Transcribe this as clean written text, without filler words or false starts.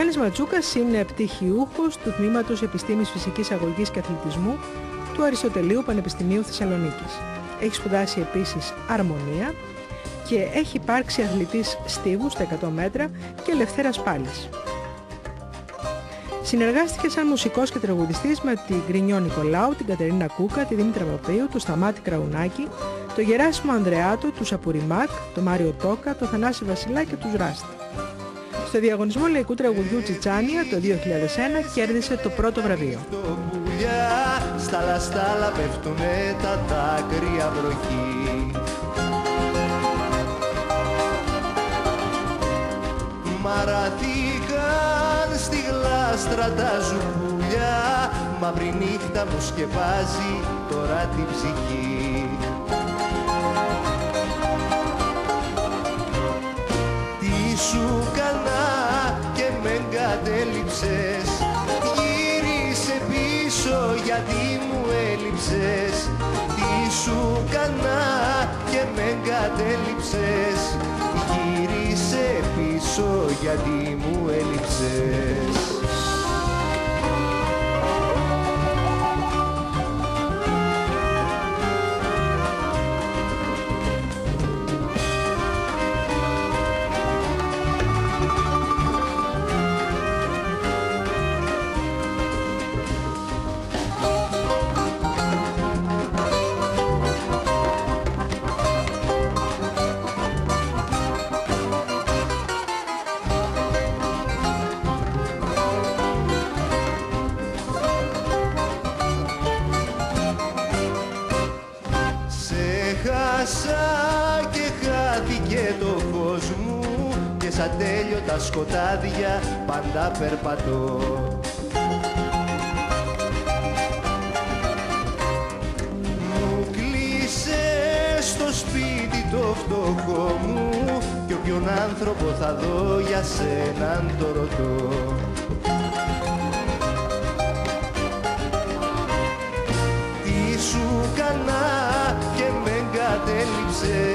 Γιάννης Ματσούκας είναι πτυχιούχος του Τμήματος Επιστήμης Φυσικής Αγωγής και Αθλητισμού του Αριστοτελείου Πανεπιστημίου Θεσσαλονίκης. Έχει σπουδάσει επίσης αρμονία και έχει υπάρξει αθλητής στίβου στα 100 μέτρα και ελευθέρας πάλης. Συνεργάστηκε σαν μουσικός και τραγουδιστής με την Γκρινιό Νικολάου, την Κατερίνα Κούκα, τη Δήμητρα Παπαίου, τον Σταμάτη Κραουνάκη, τον Γεράσιμο Ανδρεάτο, του Σαπουριμάκ, τον Μάριο Τόκα, τον Θανάση Βασιλά και τους Ράστη. Στο διαγωνισμό λαϊκού τραγουδιού Τσιτσάνια το 2001 κέρδισε το πρώτο βραβείο. Στάλα πέφτουνε τα δάκρυα βροχή. Μαραθήκαν στη γλάστρα τα ζουμπούλια, μαύρη νύχτα μου σκεπάζει τώρα την ψυχή. Τι σου κανά και με εγκατέλειψες, γύρισε πίσω γιατί μου έλειψες. Τι σου κανά και με εγκατέλειψες, γύρισε πίσω γιατί μου έλειψες. Και χάθηκε το φως μου και σαν τέλειωτα σκοτάδια πάντα περπατώ. Μου κλείσε στο σπίτι το φτωχό μου κι όποιον άνθρωπο θα δω για σέναν το ρωτώ. Τι σου κανά και με εγκατέλειψες,